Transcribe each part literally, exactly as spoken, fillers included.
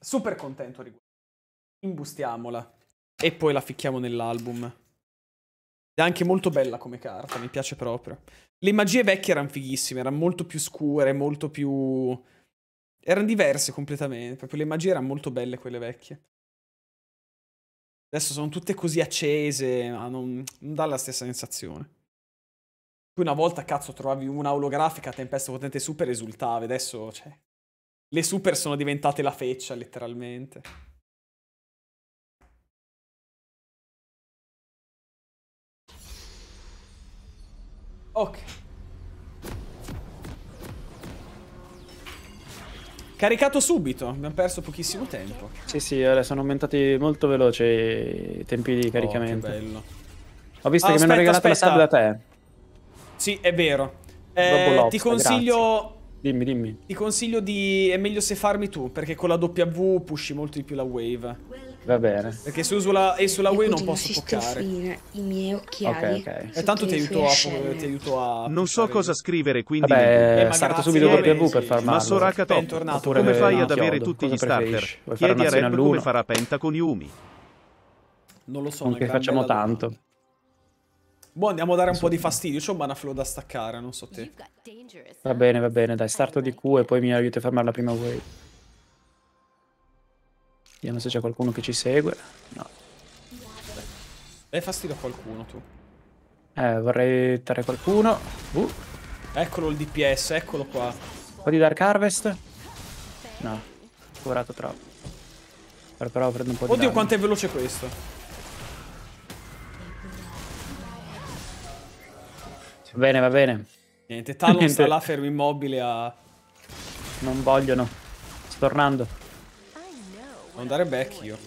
Super contento riguardo. Imbustiamola. E poi la ficchiamo nell'album. È anche molto bella come carta, mi piace proprio. Le magie vecchie erano fighissime, erano molto più scure, molto più... erano diverse completamente, proprio le magie erano molto belle quelle vecchie. Adesso sono tutte così accese, ma non, non dà la stessa sensazione. Poi una volta, cazzo, trovavi una olografica a tempesta potente super, esultavi. Adesso, cioè... le super sono diventate la feccia, letteralmente. Ok. Caricato subito, abbiamo perso pochissimo tempo. Sì, sì, ora sono aumentati molto veloci i tempi di caricamento. Oh, che bello. Ho visto Ah, che aspetta, mi hanno regalato aspetta. la sub da te. Sì, è vero. Robo Eh, Lobster, ti consiglio... grazie. Dimmi, dimmi. Ti consiglio di... è meglio se farmi tu, perché con la W pushi molto di più la wave. Va bene. Perché se uso la, e sulla wave non posso toccare. I miei occhiali. Ok, ok. E tanto ti aiuto a... ti aiuto a Non so cosa scrivere, quindi Vabbè, Eh, ma starto grazie, subito eh, W per sì. farmarlo. Ma Soraka top, Bentornato. Oppure come fai no, ad avere chiodo. tutti Cosa gli starter? preferisci? Vuoi fare Chiedi a un'azione Reb all'uno? come farà Penta con Yumi. Non lo so, Non una che gran facciamo bella tanto. domanda. Boh, andiamo a dare un po' di fastidio. C'ho un manaflow da staccare, non so te. Va bene, va bene, dai, starto di Q e poi mi aiuti a fermare la prima wave. Vediamo se c'è qualcuno che ci segue. No. Dai fastidio a qualcuno, tu. Eh, vorrei dare qualcuno. Uh, Eccolo il D P S, eccolo qua. un po' di Dark Harvest. No, curato troppo. Però, però prendo un po' di Oddio, danno. quanto è veloce questo. Va bene, va bene. Niente, Talon Niente. sta là fermo immobile a... Non vogliono. Sto tornando. Devo andare back io.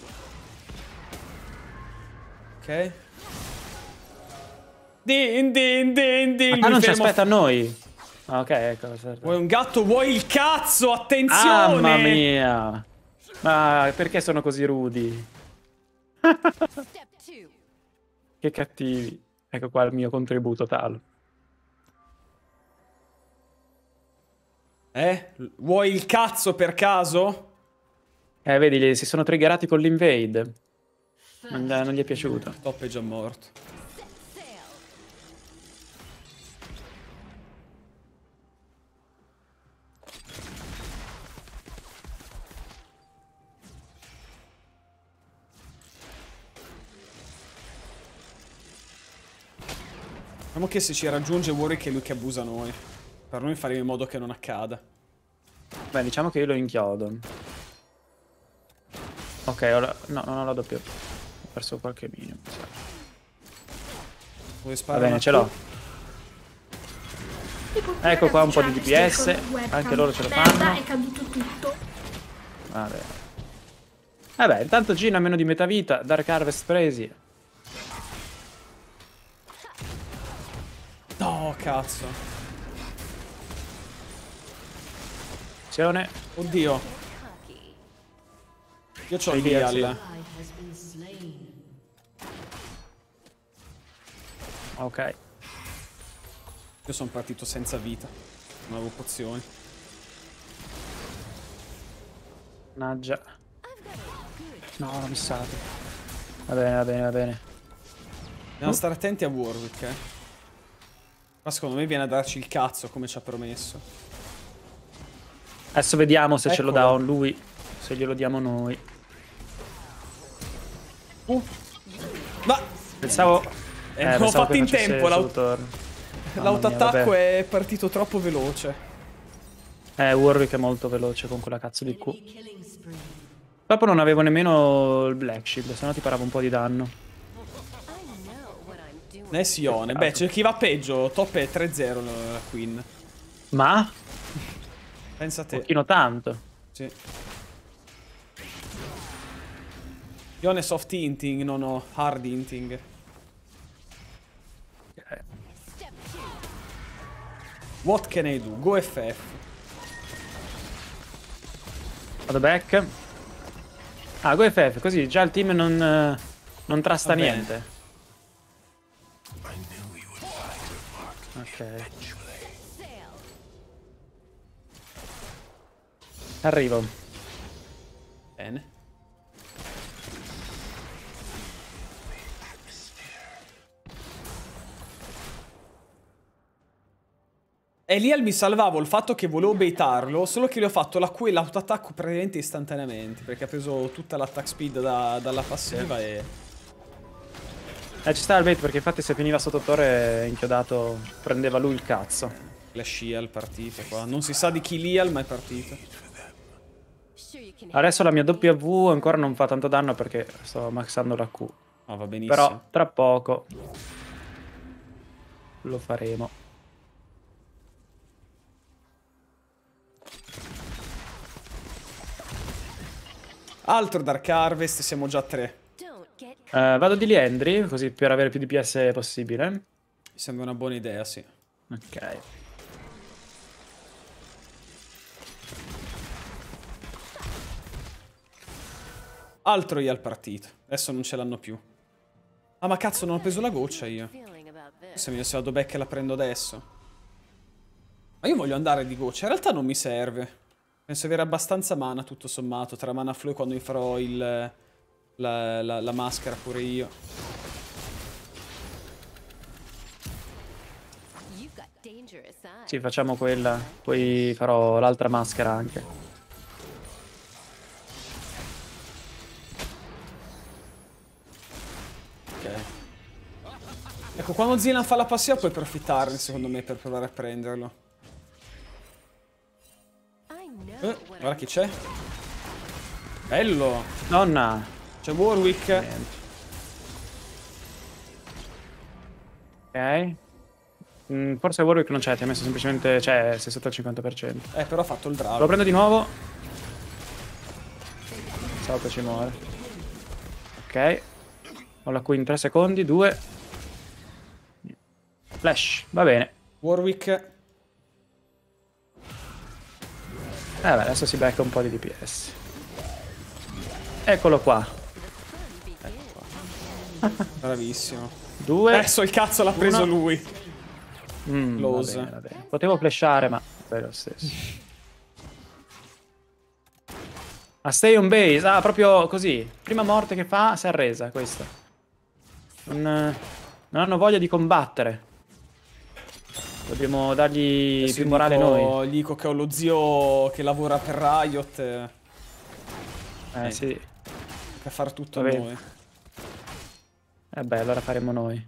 Ok. Din din din din. Ah, mi non ci fermo- aspetta a noi. Ah, ok, ecco. Certo. Vuoi un gatto? Vuoi il cazzo? Attenzione! Mamma mia. Ma perché sono così rudi? Che cattivi. Ecco qua il mio contributo, Talo. Eh? Vuoi il cazzo per caso? Eh, vedi, si sono triggerati con l'invade. Non, non gli è piaciuto. Top è già morto. Diciamo che se ci raggiunge Warwick è lui che abusa noi. Per noi faremo in modo che non accada. Beh, diciamo che io lo inchiodo. Ok, ora... No, non ho la doppia. Ho perso qualche minion. Dove Va spara bene, una ce l'ho. Tipo, Ecco qua un po' di ragazzi, D P S. c'è il webcam. Anche loro ce lo Merda, fanno. è caduto tutto. Vabbè. Vabbè, intanto Gina ha meno di metà vita. Dark Harvest presi. No, cazzo. Azione. Oddio. Io c'ho il Sei lì, Real. Ok. Io sono partito senza vita. Non avevo pozioni. Mannaggia. No, l'ho missato. Va bene, va bene, va bene. Dobbiamo stare attenti a Warwick, eh. Ma secondo me viene a darci il cazzo come ci ha promesso. Adesso vediamo se ce lo dà Eccolo. lui. Se glielo diamo noi. Uh. Ma Pensavo... eh, non ho pensavo fatto che in facesse tempo. il suo l'aut- turno. Mamma L'autoattacco mia, vabbè. è partito troppo veloce. Eh, Warwick è molto veloce con quella cazzo di Q. Dopo non avevo nemmeno il Black Shield, se no ti parava un po' di danno. Nessione. Beh, c'è chi va peggio. Top è tre zero la Queen. Ma? Pensa a Un te. pochino tanto. Sì. Io ho soft hinting, non ho hard hinting. Ok. What can I do? Go F F. Vado back. Ah, go F F, così già il team non, eh, non trasta Va bene. niente. Ok. Arrivo. Bene. E lì mi salvavo il fatto che volevo baitarlo, solo che gli ho fatto la Q e l'autoattacco praticamente istantaneamente, perché ha preso tutta l'attack speed da, dalla passiva sì. e... Eh, ci sta il bait, perché infatti se finiva sotto torre inchiodato prendeva lui il cazzo. Clash Ial partita qua. Non si sa di chi Lial, ma è partita. Adesso la mia W ancora non fa tanto danno perché sto maxando la Q. Ah, va benissimo. Però tra poco lo faremo. Altro Dark Harvest, siamo già a tre. Uh, vado di Liendry, così per avere più D P S possibile. Mi sembra una buona idea, sì. Ok. Altro Ial partito. Adesso non ce l'hanno più. Ah, ma cazzo, non ho preso la goccia io. Se mi vado back e la prendo adesso. Ma io voglio andare di goccia. In realtà non mi serve. Penso avere abbastanza mana, tutto sommato. Tra mana flow quando mi farò il... La, la, la maschera pure io. Sì, facciamo quella. Poi farò l'altra maschera anche. Ok. Ecco, quando Zilan fa la passiva puoi approfittarne, secondo me, per provare a prenderlo. Eh, guarda chi c'è. Bello. Nonna. C'è Warwick. Ok. Mm, forse Warwick non c'è, ti ha messo semplicemente... Cioè, sei sotto al cinquanta per cento. Eh, però ha fatto il drago. Lo prendo di nuovo. Salta ci muore. Ok. Ho la Q in tre secondi. due. Flash. Va bene. Warwick. Eh beh, adesso si becca un po' di D P S. Eccolo qua. Bravissimo. Due. Adesso il cazzo l'ha preso uno. lui. Mm, Close. va bene, va bene. Potevo flashare, ma è lo stesso. A stay on base. Ah, proprio così. Prima morte che fa, si è arresa questa. Non, non hanno voglia di combattere. Dobbiamo dargli Adesso più morale dico, noi. Gli dico che ho lo zio che lavora per Riot. Eh, eh sì. Per far tutto Vabbè. noi. Eh beh, allora faremo noi.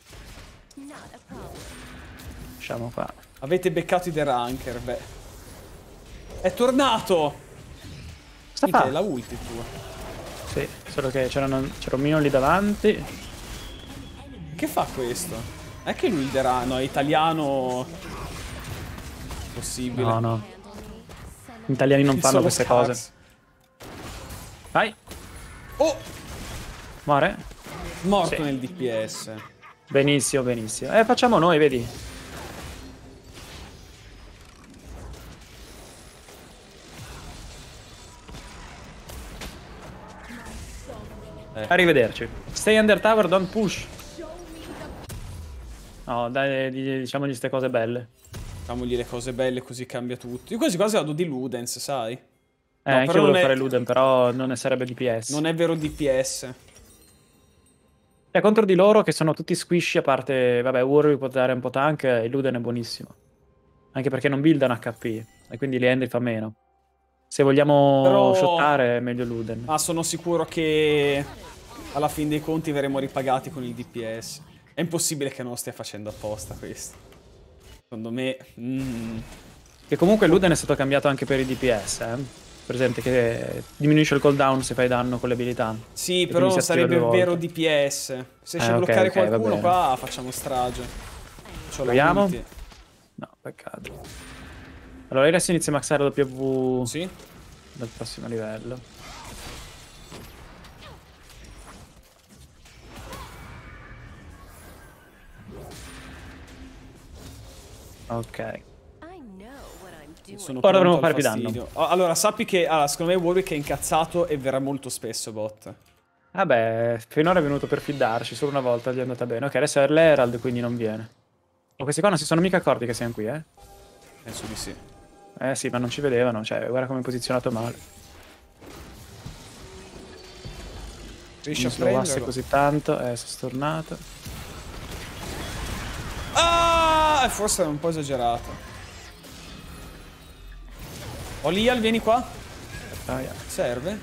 Lasciamo qua. Avete beccato i The Ranker, beh. È tornato! Sta fa? La ulti tua. Sì, solo che c'era un mino lì davanti. Che fa questo? È che lui il The Ranker, no, è italiano... Possibile. No, no. Gli italiani non fanno queste cazzo. cose. Vai. Oh! Muore? Morto sì. nel D P S. Benissimo, benissimo. Eh, facciamo noi, vedi. Eh. Arrivederci. Stay under tower, don't push. No, dai, diciamogli queste cose belle. Diciamogli le cose belle così cambia tutto. Io quasi quasi vado di Ludens, sai? Eh, no, anche io volevo è... fare Luden, però non ne sarebbe D P S. Non è vero D P S. Cioè, contro di loro, che sono tutti squishy, a parte... Vabbè, Warwick può dare un po' tank e Luden è buonissimo. Anche perché non buildano H P. E quindi Liendry fa meno. Se vogliamo Però... shottare è meglio Luden. Ma sono sicuro che... alla fin dei conti verremo ripagati con il D P S. È impossibile che non lo stia facendo apposta questo. Secondo me... Mm. Che comunque Luden è stato cambiato anche per i D P S, eh. Presente che diminuisce il cooldown se fai danno con le abilità. Sì, però non sarebbe vero D P S. Se riesci eh, a bloccare okay, okay, qualcuno qua facciamo strage. Proviamo? No, peccato. Allora adesso inizio a maxare la W sì? Dal prossimo livello. Ok. Sono Ora dovremmo al fare più danno. Allora, sappi che allora, secondo me Warwick è incazzato e verrà molto spesso bot. Vabbè, finora è venuto per fiddarci, solo una volta gli è andata bene. Ok, adesso è l'Herald, quindi non viene. Oh, questi qua non si sono mica accorti che siamo qui, eh? Penso di sì. Eh sì, ma non ci vedevano, cioè, guarda come è posizionato male. Riesci a Non slowasse prenderlo? così tanto. Eh, sono stornato. Ah, forse era un po' esagerato. Olial, vieni qua. Ah, yeah. Serve?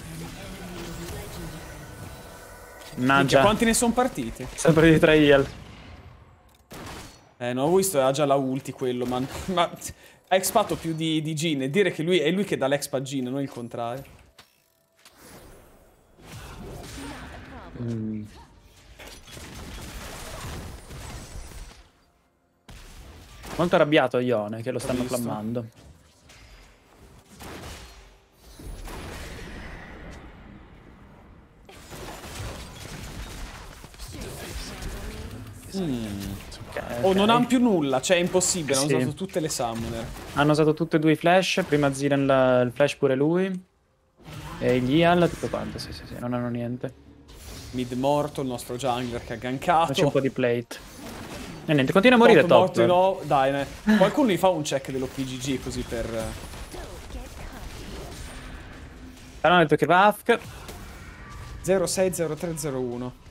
Minchia, Mannaggia. quanti ne sono partiti? Sempre di tre heal. Eh, non ho visto, ha già la ulti quello, ma... ma ha expato più di, di Jhin, e dire che lui è lui che dà l'exp a Jhin, non il contrario. Mm. Molto arrabbiato Ione, che lo stanno visto. flammando. Mm. Okay, Oh, ok. non hanno più nulla, cioè è impossibile, hanno Sì. usato tutte le summoner. Hanno usato tutti e due i flash. Prima Ziren la- il flash pure lui. E gli heal, tutto quanto. Sì, sì, sì, non hanno niente. Mid morto, il nostro jungler che ha gankato. Faccio un po' di plate. E niente, continua a morire Top, top. morto, no, dai, ne. Qualcuno gli fa un check dell'O P G G così per... Però hanno detto che va Afk. zero sei zero tre zero uno.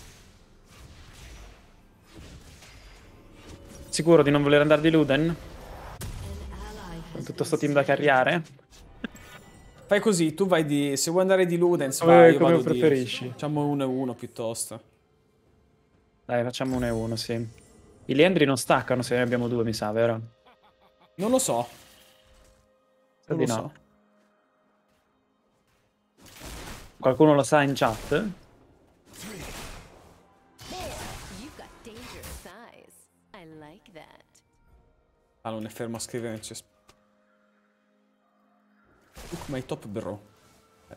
Sicuro di non voler andare di Luden? Con tutto sto team da carriare? Fai così, tu vai di... Se vuoi andare di Ludens, Come- vai, io come vado preferisci. di... Facciamo uno e uno piuttosto. Dai, facciamo uno e uno, sì. I Liendri non staccano se ne abbiamo due, mi sa, vero? Non lo so. Sa Non di lo no. so. Qualcuno lo sa in chat? You've got dangerous eyes. I like that. Ah, non è fermo a scrivere nel cesp... Look my top bro. Eh.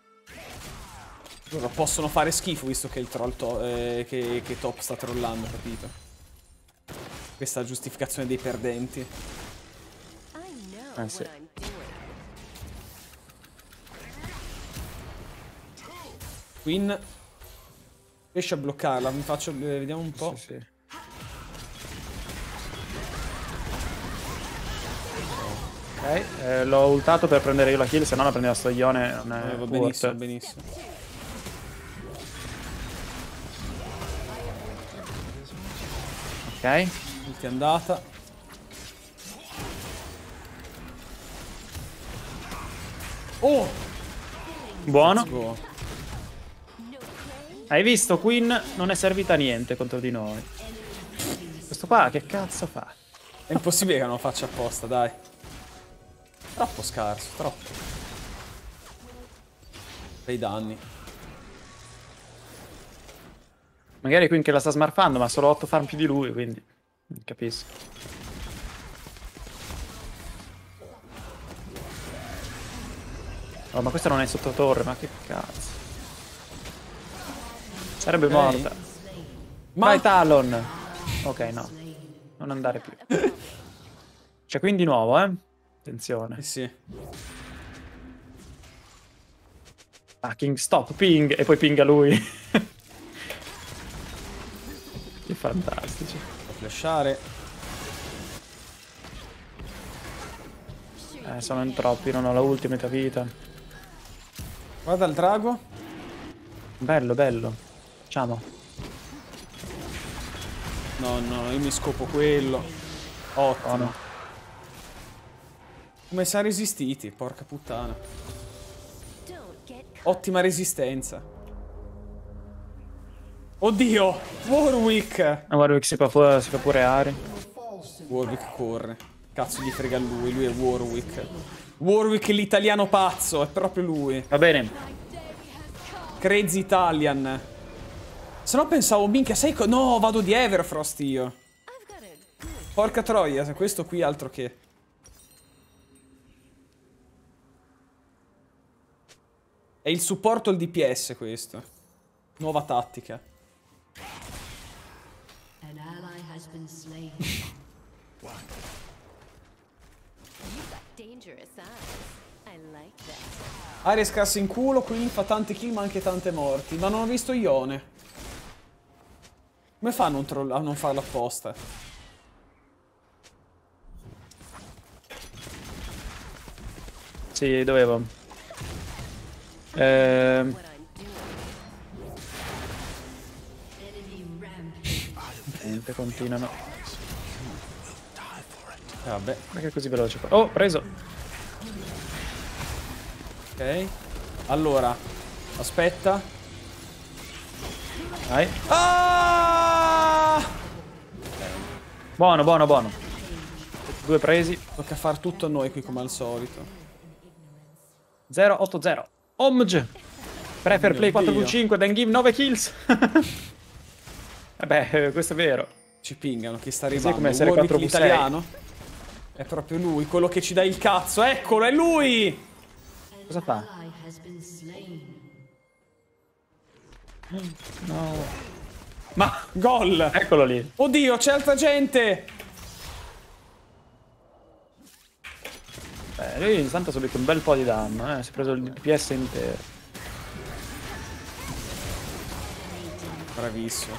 Loro possono fare schifo visto che il troll to eh, che, che top sta trollando, capito? Questa è la giustificazione dei perdenti. I know Eh, sì. what I'm doing. Queen riesce a bloccarla, mi faccio... eh, vediamo un po'. Sì, sì. Ok, eh, l'ho ultato per prendere io la kill, se no la prendeva sto Ione, non è Eh, va worth. benissimo, benissimo. Ok, Ulti è andata. Oh! buono. Let's go. Hai visto, Queen non è servita a niente contro di noi. Questo qua che cazzo fa? È impossibile che non lo faccia apposta, dai. Troppo scarso, troppo. Bei danni. Magari Queen che la sta smurfando, ma ha solo otto farm più di lui, quindi non capisco. Oh, ma questa non è sotto torre, ma che cazzo. Sarebbe Ok. morta. Ma... Vai Talon. Ok, no. Non andare più. C'è Queen di nuovo, eh. Attenzione. Eh sì. Ah, King stop, ping. E poi pinga lui. Che fantastici. Può flashare. Eh, sono in troppi, non ho la ultimate vita. Guarda il drago. Bello, bello. Facciamo. No, no, io mi scopo quello. Ottimo. Oh, no. Come si è resistiti, porca puttana. Don't get Ottima resistenza. Oddio! Warwick! Ah, guarda che si fa, fu- si fa pure Ari. Warwick corre. Cazzo gli frega lui, lui è Warwick. Warwick l'italiano pazzo, è proprio lui. Va bene. Crazy Italian. Se no pensavo, minchia, sai co- no, vado di Everfrost io. I've got a good Porca troia, se questo qui altro che... È il supporto al D P S questo. Nuova tattica. An ally has been slain. You've got dangerous eyes. I like that. Ares cassa in culo, quindi fa tante kill ma anche tante morti. Ma non ho visto Ione. Come fa a non, troll- a non farlo apposta? Sì, dovevo. Ehm, What I'm doing. Niente, continuano. Eh, vabbè. Perché è così veloce qua? Oh, preso! Ok. Allora. Aspetta. Vai. Ah! Buono, buono, buono. Due presi. Tocca far tutto a noi qui come al solito. zero otto zero. Omg. Prefer Mio play quattro Dio. vu cinque, then give nove kills. Vabbè, questo è vero. Ci pingano, chi sta Così è arrivando? come essere Warwick quattro vu sei. l'italiano? È proprio lui, quello che ci dà il cazzo. Eccolo, è lui! Cosa fa? Ally has been slain. No. Ma, gol! Eccolo lì. Oddio, c'è altra gente! Eh, lui intanto ha subito un bel po' di danno, eh. Si è preso il D P S intero. Bravissimo.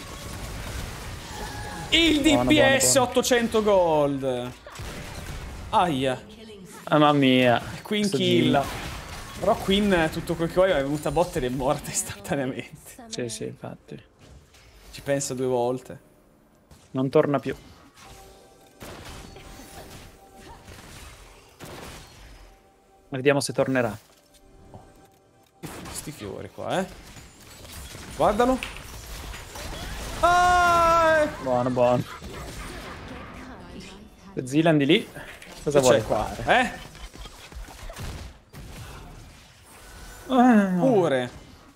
Il Buono, D P S buono, buono. ottocento gold. Aia. Ah, mamma mia. Queen Questo kill. Jin. Però Queen tutto quel che vuoi è venuta a botte ed è morta istantaneamente. Sì, sì, infatti. Ci pensa due volte. Non torna più. Vediamo se tornerà. Sti fiori qua, eh. Guardalo. Ah! Buono, buono. Zealand di lì. Cosa Che vuole c'è qua? fare? Eh? Ah, Pure.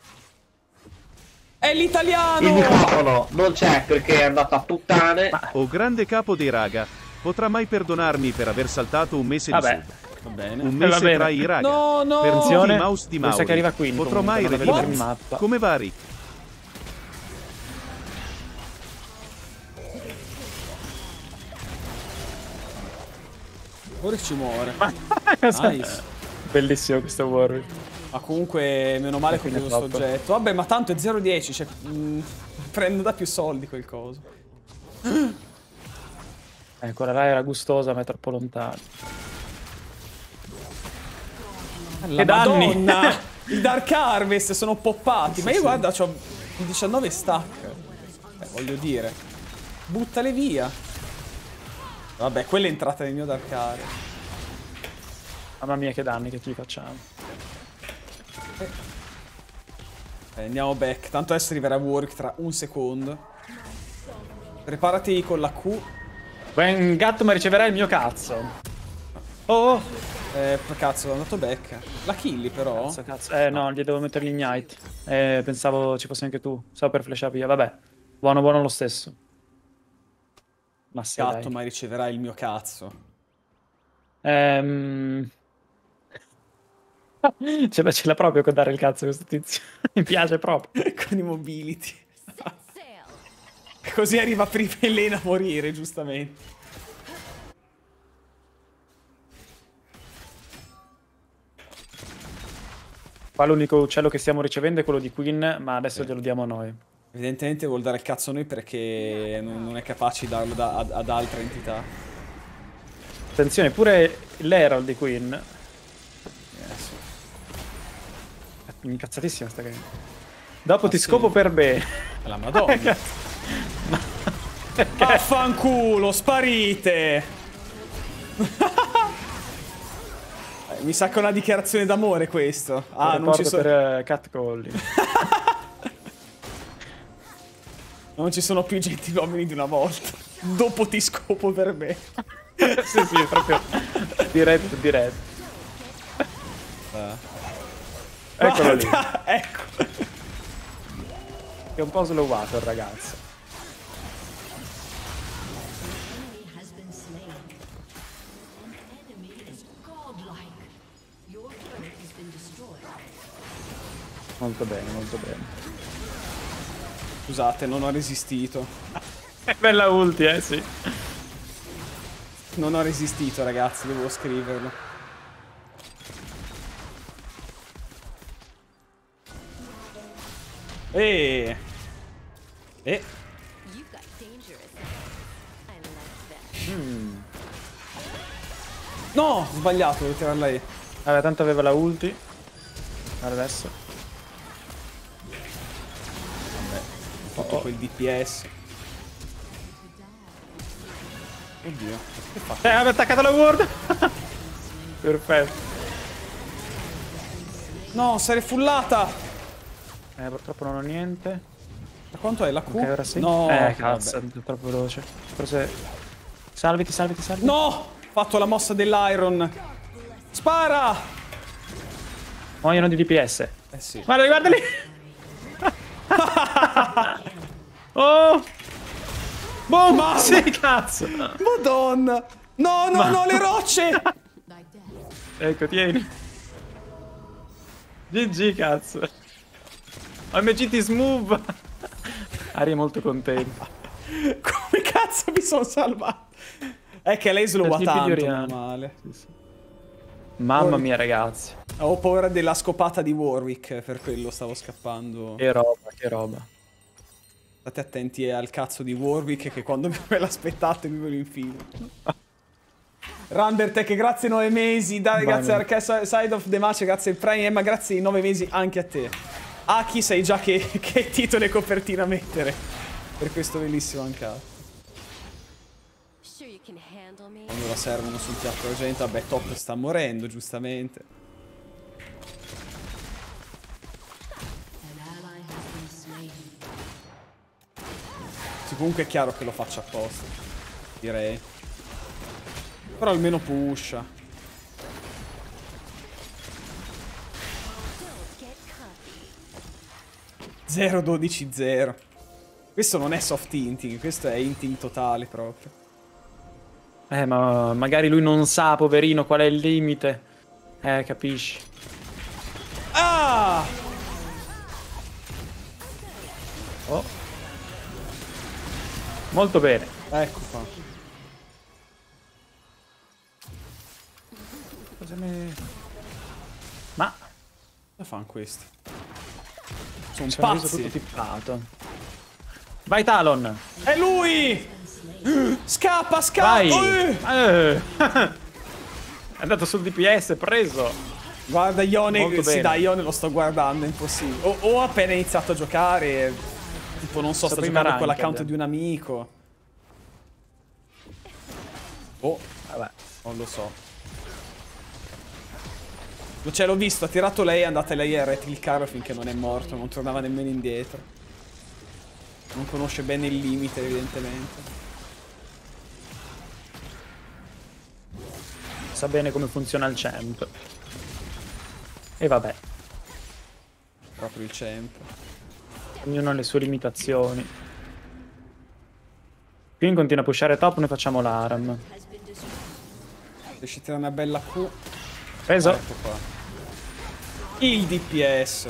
È Il l'italiano! microfono non c'è perché è andato a puttane. O grande capo dei raga, potrà mai perdonarmi per aver saltato un mese Vabbè. di sub? Va bene. Un va mese bene. tra i raga. No, no! Per tutti Attenzione, i mouse di mi sa Mauri. che arriva Queen Potrò comunque, mai non revivermi? vedo il mappa. Come va Rick? Ora ci muore. Nice. Bellissimo questo Warwick. Ma comunque, meno male che ho Quindi preso è sto troppo. oggetto. Vabbè, ma tanto è zero dieci, cioè... mm, prendo da più soldi quel coso. Eh, quella là era gustosa, ma è troppo lontano. La danni! Madonna! I Dark Harvest sono poppati. Ma io guarda, ho diciannove stack. Eh, voglio dire. Buttale via. Vabbè, quella è entrata nel mio Dark Harvest. Mamma mia, che danni che ti facciamo. Eh, andiamo back. Tanto adesso arriverà Warwick tra un secondo. Preparati con la Q. Ben gatto, ma riceverai il mio cazzo. Oh! Eh, cazzo, è andato back. La killi però. Cazzo, cazzo. Eh no, gli devo mettere l'ignite. Eh, pensavo ci fossi anche tu. Stavo per flashare via. Vabbè. Buono, buono lo stesso. Ma sì, Gatto, dai. ma riceverai il mio cazzo. Ehm... ce l'ha ce l'ha proprio con dare il cazzo questo tizio. Mi piace proprio. Con i mobility. Sail. Così arriva prima Elena a morire, giustamente. Qua l'unico uccello che stiamo ricevendo è quello di Queen, ma adesso glielo diamo a noi. Evidentemente vuol dare il cazzo a noi perché non, non è capace di darlo da- ad, ad altre entità. Attenzione, pure l'Herald di Queen. Yes. È incazzatissima sta game. Dopo ti sì. scopo per bene. La madonna. Vaffanculo, sparite! Eh, Mi sa che è una dichiarazione d'amore questo. Ah, non ci, so- per uh, catcalling. non ci sono più gentiluomini di una volta. Dopo ti scopo per me. Sì, sì, proprio diretto, diretto. Eccolo lì. Guarda, ecco. È un po' slowato il ragazzo. Enemy has been slain. An enemy is godlike. Your turret has been destroyed. Molto bene, molto bene. Scusate, non ho resistito. È bella ulti, eh, sì. Non ho resistito, ragazzi, devo scriverlo. E E You've got dangerous eyes. I like that. No, ho sbagliato, devo tirarla lì. Vabbè, tanto aveva la ulti. Guarda adesso. Ho fatto quel D P S. Oddio. Che fa? Eh, aveva attaccato la ward. Perfetto. No, sei refullata. Eh, purtroppo non ho niente. Da quanto è la Q? Ok, ora sì. No. Eh, cazzo, vabbè. è troppo veloce. Forse... Salviti, salviti, salviti. No! Fatto la mossa dell'Iron. Spara! Muoiono di D P S. Eh sì. Guarda, guarda lì. Oh! Boom! Mamma! Sì, cazzo! Madonna! No, no, no, le rocce! Ecco, tieni. G G, cazzo. O M G ti smove. Ari è molto contento. Come cazzo mi sono salvato? È che lei slowa Perché tanto, miglioriamo. meno male. Sì, sì. Mamma mia, ragazzi. Ho paura della scopata di Warwick, per quello stavo scappando. Che roba, che roba. State attenti al cazzo di Warwick che quando ve l'aspettate vi ve lo infilo. Rundertech, grazie nove mesi. Dai, grazie a Side of the Match, grazie al Prime, ma grazie ai nove mesi anche a te. Aki, sai già che, che titolo e copertina mettere per questo bellissimo ancato. Sure you can handle me? Quando la servono sul piatto d'argento, vabbè, Top sta morendo, giustamente. An ally has been slain. Sì, comunque è chiaro che lo faccia apposta, direi. Però almeno pusha. Don't get cocky. zero dodici zero. Questo non è soft hinting, questo è hinting totale proprio. Eh, ma magari lui non sa, poverino, qual è il limite. Eh, capisci. Ah! Oh. Molto bene. Ecco qua. Cosa mi... Ma... Cosa fanno questi? Sono ci hanno reso tutto pazzi. tippato. Vai, Talon. È lui! Scappa, scappa! Vai. Eh! Eh. È andato sul D P S, preso. Guarda Ione, Molto sì bene. dai, Ione lo sto guardando, è impossibile. O, o ho appena iniziato a giocare, tipo non so, sto prima giocando con ranked. l'account di un amico. Oh, Vabbè. non lo so. Lo- Cioè l'ho visto, ha tirato lei, è andata lei a retcliccarlo finché non è morto, non tornava nemmeno indietro. Non conosce bene il limite, evidentemente. Sa bene come funziona il champ. E vabbè, Proprio il champ. ognuno ha le sue limitazioni. Queen continua a pushare top, noi facciamo l'Aram. Riesci a tirare una bella Q. Preso. Ecco qua. Il D P S.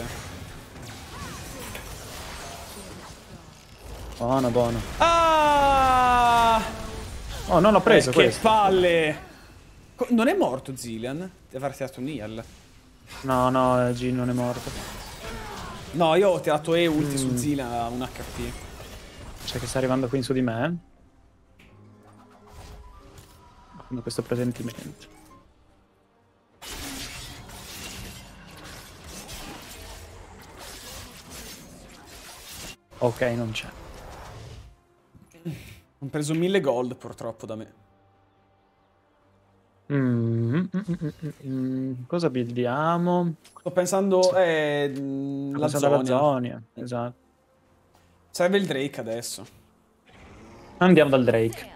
Buono, buono. Ah! Oh, non l'ho preso Eh, che questo. palle! Co- non è morto Zillian? Deve aver tirato un Nial. No, no, G non è morto. No, io ho tirato E ulti Mm. su Zillian a un H P. Cioè che sta arrivando qui in su di me. Come questo presentimento. Ok, non c'è. Ho preso mille gold purtroppo da me. Mm, mm, mm, mm, mm, mm. Cosa buildiamo? Sto pensando eh, mm, la Cosa dalla zona. Zonia. Esatto. Serve il Drake adesso. Andiamo dal Drake.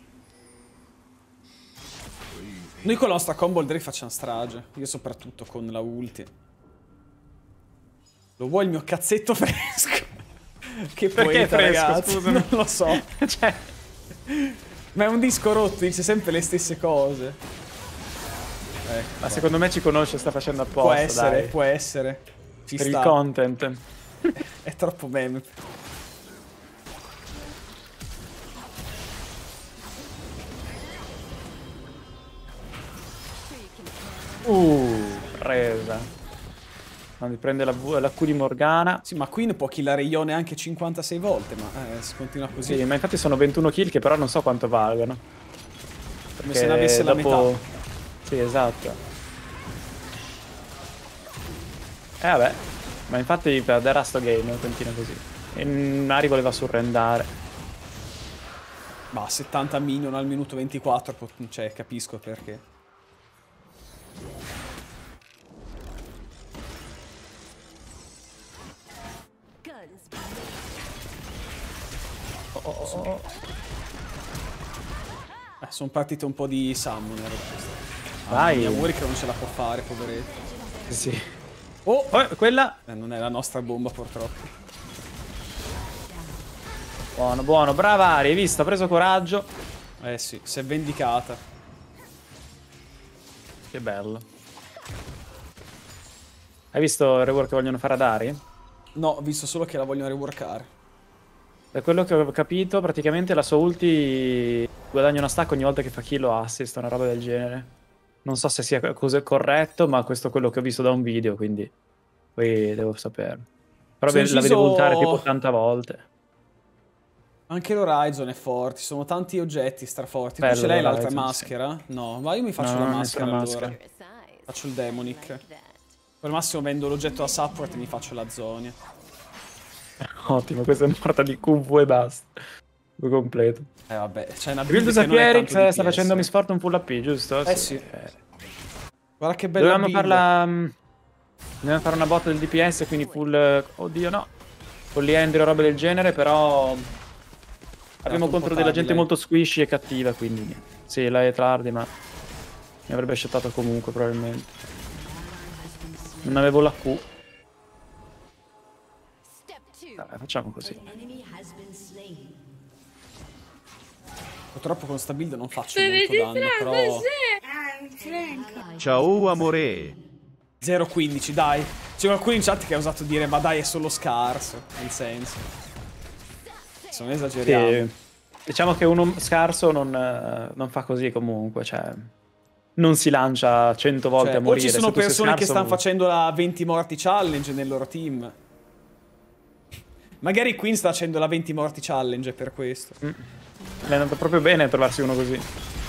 Noi con la nostra combo il Drake facciamo strage. Io soprattutto con la ulti. Lo vuoi il mio cazzetto fresco? Che Perché poeta, fresco, ragazzi. scusami? Non lo so. Cioè, Ma è un disco rotto, dice sempre le stesse cose. Ecco, ma qua. secondo me ci conosce, sta facendo apposta. può essere, dai. può essere. Ci Per sta. il content. È troppo meme. Uh, presa. Quando prende la, V- la Q di Morgana. Sì, ma Queen può killare Ione anche cinquantasei volte, ma eh, se continua così. Sì, ma infatti sono ventuno kill che però non so quanto valgono. come se ne avesse la dopo... metà. Sì, esatto. Eh vabbè. Ma infatti perderà sto game, continua così. E Nari voleva surrendare. Ma settanta minion al minuto ventiquattro, cioè capisco perché. Guns. Oh, oh, oh, oh. Eh, sono partite un po' di summoner. Vai. Mia Warwick che non ce la può fare, poveretto. Sì. Oh! Oh, quella. Eh, non è la nostra bomba, purtroppo. Buono, buono. Brava Ari, hai visto? Ha preso coraggio. Eh sì, si è vendicata. Che bello. Hai visto il rework che vogliono fare ad Ari? No, ho visto solo che la vogliono reworkare. Da quello che ho capito, praticamente la sua ulti guadagna una stack ogni volta che fa kill o assist, una roba del genere. Non so se sia così corretto, ma questo è quello che ho visto da un video, quindi poi devo saperlo. Però Sono ve- la deciso- vedevo ultare tipo ottanta volte. Anche l'Horizon è forte, ci sono tanti oggetti straforti. Tu Bello ce l'hai l'altra l'Horizon, maschera? No, ma io mi faccio No, la non ho maschera nessuna allora. maschera. Your size. Faccio il Demonic. Like that. Al massimo vendo l'oggetto da support e mi faccio la Zonia. Ottimo, questa è morta di Q V e basta. Due completo. Eh vabbè, c'è una Il build build che non è Sapierix tanto sta D P S. facendo Miss Fortune full A P, giusto? Eh sì. Eh. Guarda che bella Dovevamo build. farla. mh, Dovevamo fare una botta del D P S, quindi full. eh, Oddio, no. Polyandry o robe del genere, però. Abbiamo un po' contro della tardi, gente lei. molto squishy e cattiva, quindi. Sì, lei è tardi, ma. Mi avrebbe shottato comunque, probabilmente. Non avevo la Q. Step two. Vabbè, facciamo così. Enemy has been slain. Purtroppo con sta build non faccio molto danno, però... Ciao amore. zero quindici, dai. C'è qualcuno in chat che ha osato dire, ma dai, è solo scarso. Nel senso. Se non esageriamo. Sì. Diciamo che uno scarso non, eh, non fa così comunque, cioè. Non si lancia cento volte Cioè, a o morire. ci sono se tu sei persone che scarso- stanno facendo la venti morti challenge nel loro team. Magari Queen sta facendo la venti morti challenge per questo. Mm. Mi è andato proprio bene trovarsi uno così.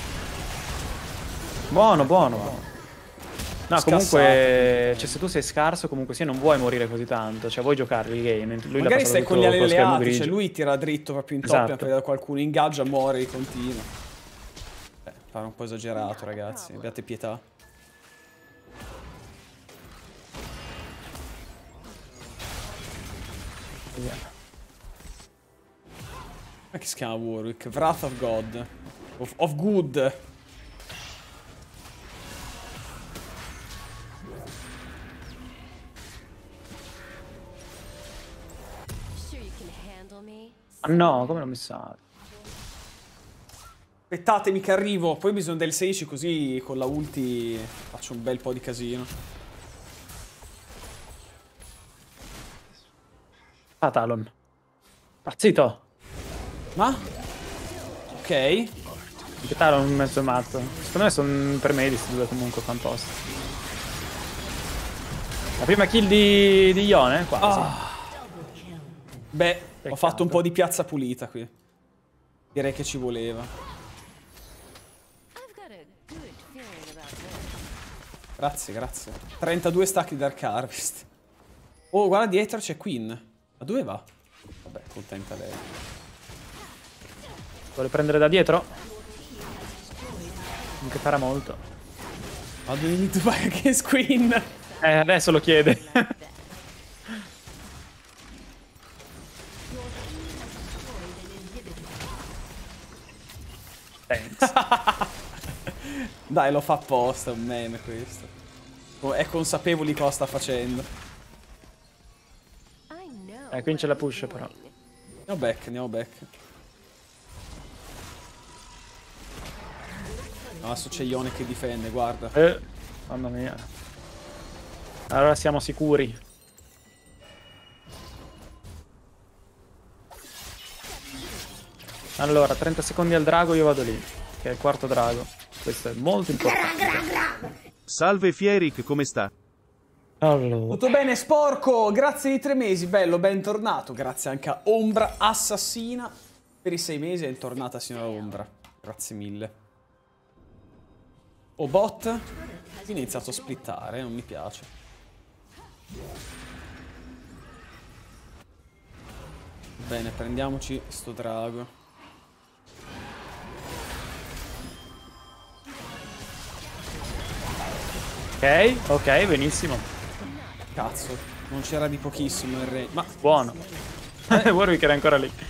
Buono, buono. buono. No, Scassato. comunque, cioè, se tu sei scarso, comunque sia, non vuoi morire così tanto. Cioè, vuoi giocare il game. Lui l'ha Magari passato stai con tutto gli col schermo alleati, grigio. cioè lui tira dritto proprio in top Esatto. e appena qualcuno ingaggia, muore di continuo. Eh, pare un po' esagerato, ragazzi. Abbiate pietà. Vediamo. Ma che si chiama Warwick? Wrath of God. Of, of Good. Sure you can handle me? Ah, no, come l'ho messa? Aspettatemi che arrivo. Poi ho bisogno del sedici così con la ulti faccio un bel po' di casino. Ah, Talon. Pazzito. Ma? Ok. Anche Talon in mezzo mazzo. Secondo me sono per me questi due comunque fantosti. La prima kill di, di Ione, quasi. Ah. Beh, ho Peccato. fatto un po' di piazza pulita qui. Direi che ci voleva. I've got a good feeling about this. Grazie, grazie. trentadue stack di Dark Harvest. Oh, guarda dietro c'è Queen. Ma dove va? Vabbè, contenta lei. Vuole prendere da dietro? Non che farà molto. Ma do you need to buy against Queen? Eh, adesso lo chiede. Thanks. Dai, lo fa apposta, è un meme questo. Oh, è consapevole di cosa sta facendo. I know. Eh, qui c'è la what I'm push, però. doing. Andiamo back, andiamo back. No, adesso c'è Ione che difende, guarda. Eh, mamma mia. Allora siamo sicuri. Allora, trenta secondi al drago, io vado lì. Che è il quarto drago. Questo è molto importante. Salve Fieric, come sta? Allora. Tutto bene, sporco? Grazie di tre mesi, bello, bentornato. Grazie anche a Ombra Assassina. Per i sei mesi è tornata signora Ombra. Grazie mille. Oh, bot. Quindi è iniziato a splittare, non mi piace. Bene, prendiamoci sto drago. Ok, ok, benissimo. Cazzo, non c'era di pochissimo il re. Ma Buono. Warwick era ancora lì.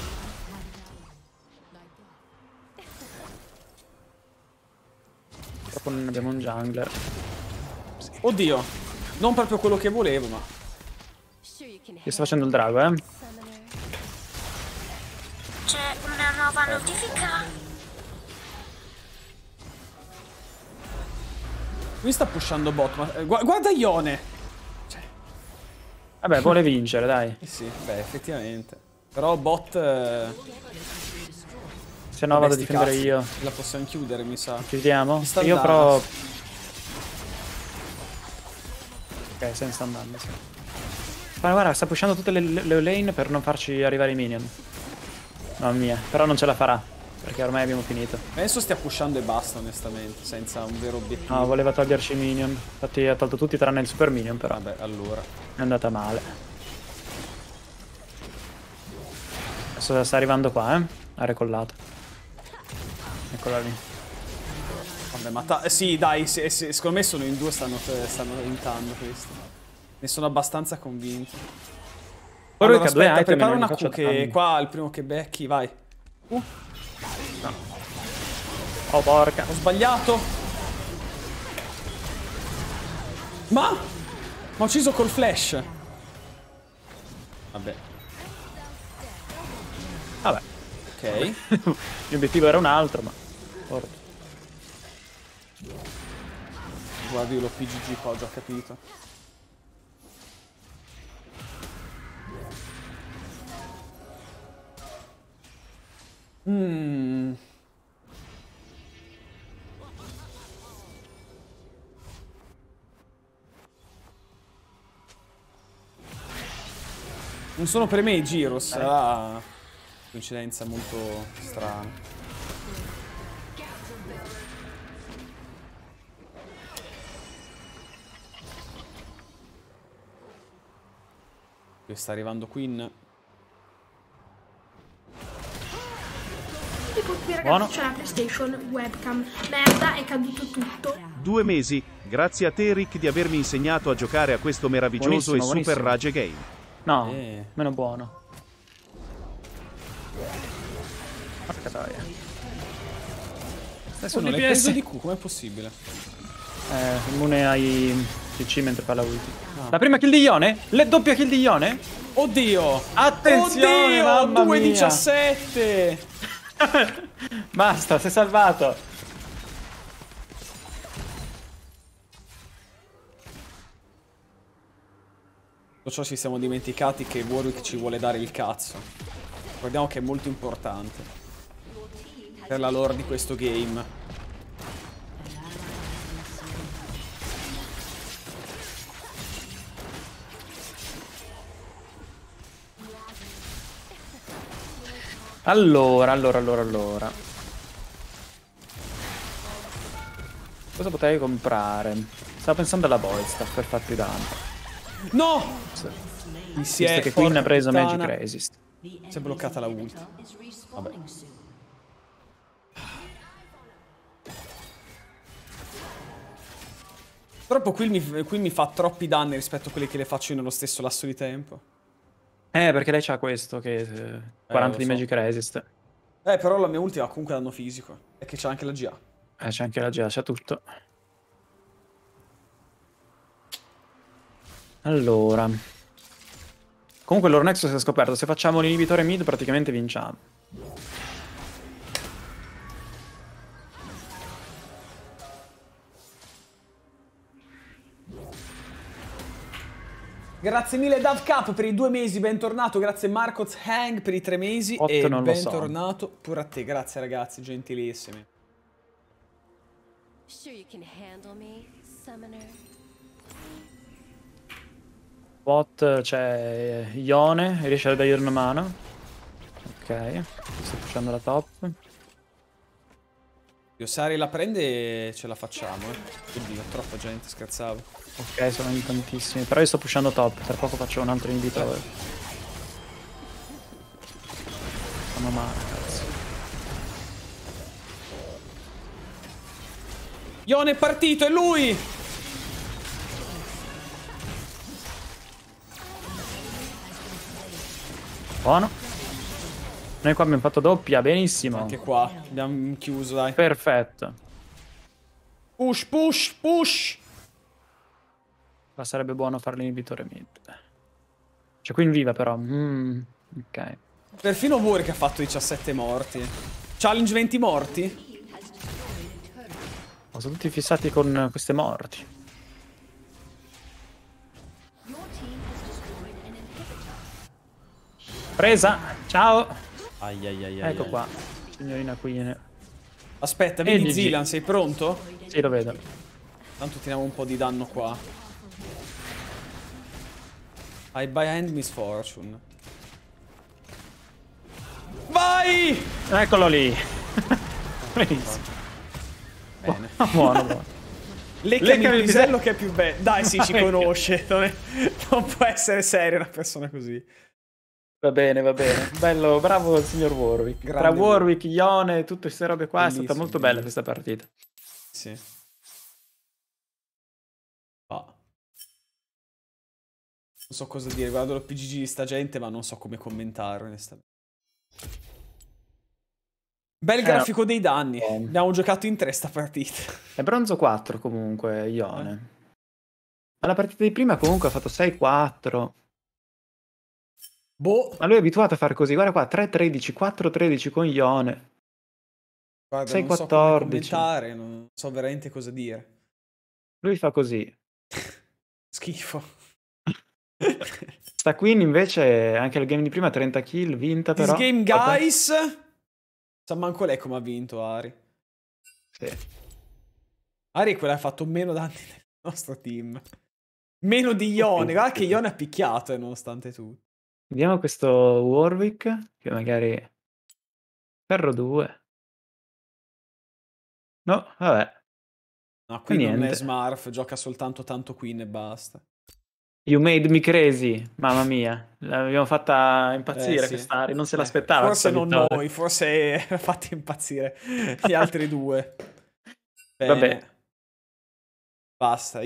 Purtroppo non abbiamo un jungler. oddio, non proprio quello che volevo, ma Sure you can Io sto facendo il drago, eh. summoner. C'è una nuova notifica. lui sta pushando bot, ma eh, gu- guarda Ione. Vabbè, vuole vincere, dai. Eh sì, beh, effettivamente. Però bot eh, Se no vado a sti difendere cazzi, io. la possiamo chiudere, mi sa. Chiudiamo? Mi sta Io andando. però... Ok, se ne sta andando, sì. Ma guarda, sta pushando tutte le, le lane per non farci arrivare i minion. Mamma mia, però non ce la farà. Perché ormai abbiamo finito. Penso stia pushando e basta, onestamente, senza un vero obiettivo. No, voleva toglierci i minion. Infatti ha tolto tutti tranne il super minion, però. Vabbè, allora. È andata male. Adesso sta arrivando qua, eh. Ha recollato. Eccola lì. Vabbè, ma ta- sì, dai, se- se- secondo me sono in due, stanno, stanno intando questi. Ne sono abbastanza convinto. Quello Allora, che ha due aspetta, item e prepara non una gli faccio Q che danni. qua il primo che becchi, vai. Uh, Oh, porca. ho sbagliato. Ma? Ma ho ucciso col flash. Vabbè, Vabbè. ok. L'obiettivo era un altro, ma... Porca. Guarda, io l'ho P G G qua, ho già capito. Mmm. Non sono per me i Gyros, sarà coincidenza molto strana. Qui sta arrivando Queen. Tipo qui ragazzi Buono. c'è la PlayStation, webcam, merda, è caduto tutto. Due mesi, grazie a te Rick di avermi insegnato a giocare a questo meraviglioso Buonissimo, e super buonissimo. rage game. No, Eh. meno buono. Porca troia. Adesso Oh, non un l'hai preso D P S. di Q, com'è possibile? Eh, immune ai P C mentre fa la ulti. La prima kill di Ione? Le doppia kill di Ione? Oddio! Attenzione, Oddio! mamma due mia. diciassette! Basta, sei salvato. Tutto ciò ci siamo dimenticati che Warwick ci vuole dare il cazzo. Ricordiamo che è molto importante per la lore di questo game. Allora, allora, allora, allora. Cosa potrei comprare? Stavo pensando alla Voidstaff per farti danno. No! Sì. Mi si Visto è, che Queen ha porca preso puttana, Magic Resist. si è bloccata la ulti. Vabbè. Purtroppo qui mi, qui mi fa troppi danni rispetto a quelli che le faccio io nello stesso lasso di tempo. Eh, perché lei c'ha questo che eh, quaranta lo di so. Magic Resist. Eh, però la mia ulti ha comunque danno fisico. E che c'ha anche la G A. Eh, c'è anche la G A, c'ha tutto. Allora. Comunque l'Oro Nexus si è scoperto. Se facciamo l'inibitore mid praticamente vinciamo. Grazie mille Dav Cup per i due mesi, bentornato. Grazie Marcoz Hang per i tre mesi. Otto e non lo so. bentornato pure a te. Grazie ragazzi, gentilissimi. Sure you can handle me, summoner. Bot c'è Ione, riesce a dargli una mano. Ok, sto pushando la top. Io se Ari la prende ce la facciamo, eh. Oddio, troppa gente, scherzavo. Ok, sono in tantissimi. Però io sto pushando top, tra poco faccio un altro inibitore. Fanno male, cazzo. Ione è partito, è lui! Buono. Noi qua abbiamo fatto doppia, benissimo. Anche qua abbiamo chiuso, dai. Perfetto. Push, push, push. Ma sarebbe buono fare l'inibitore mid. C'è qui in viva però. Mm, ok. Perfino Warwick ha fatto diciassette morti. Challenge venti morti? Oh, sono tutti fissati con queste morti. Presa! Ciao! Ai ai ai ai. Ecco ai. qua, signorina Queen. Aspetta, E vedi G G. Zilan, sei pronto? Sì, lo vedo. Tanto teniamo un po' di danno qua. I buy hand misfortune. Vai! Eccolo lì! Benissimo. Bene. Buono, buono. Lecca Leccami il il pisello che è più bello. Dai, sì, ci Ecco. conosce. Non, è- non può essere seria una persona così. Va bene, va bene. Bello, bravo il signor Warwick. Grande Tra Warwick, Ione e tutte queste robe qua Bellissimo, è stata molto bella bellissimo. questa partita. Sì. Ah. Non so cosa dire. Guardo l'O P G G di sta gente, ma non so come commentare, onestamente. Bel Eh, grafico no. dei danni. Eh. Abbiamo giocato in tre sta partita. È bronzo quattro comunque, Ione. Ma la partita di prima comunque ha fatto sei quattro. Boh. Ma lui è abituato a fare così. Guarda qua, tre tredici, quattro tredici con Ione. Guarda, sei non so come quattordici. commentare, non so veramente cosa dire. Lui fa così. Schifo. Sta Queen invece, anche il game di prima, trenta kill, vinta This però. game, Vabbè. guys. Sa manco lei come ha vinto Ari. Sì. Ari è quella che ha fatto meno danni del nostro team. Meno di Ione. Guarda che Ione ha picchiato, eh, nonostante tutto. Vediamo questo Warwick, che magari... Ferro due. No, vabbè. No, qui non è Niente. Smurf, gioca soltanto tanto Queen e basta. You made me crazy, mamma mia. L'abbiamo fatta impazzire Eh, sì. quest'Ari, non se Eh, l'aspettava. Forse questa non vittoria. noi, forse fatti impazzire gli altri due. Vabbè. Bene. Basta.